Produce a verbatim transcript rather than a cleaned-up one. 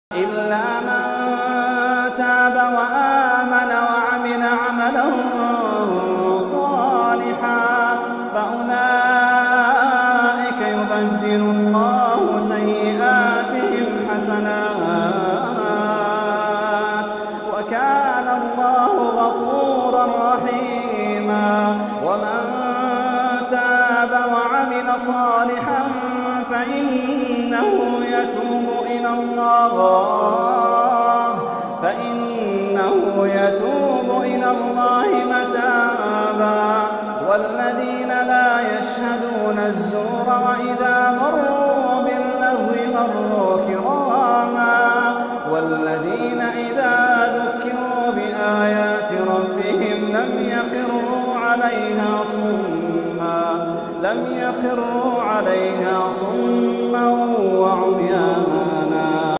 إلا من تاب وآمن وعمل عملا صالحا فأولئك يبدل الله سيئاتهم حسنات وكان الله غفورا رحيما. ومن تاب وعمل صالحا فإنه يتوب إلى الله فإنه يتوب إلى الله متابا. والذين لا يشهدون الزور وإذا مروا باللغو مروا كراما. والذين إذا ذكروا بآيات ربهم لم يخروا عليها صما لم يخروا عليها صما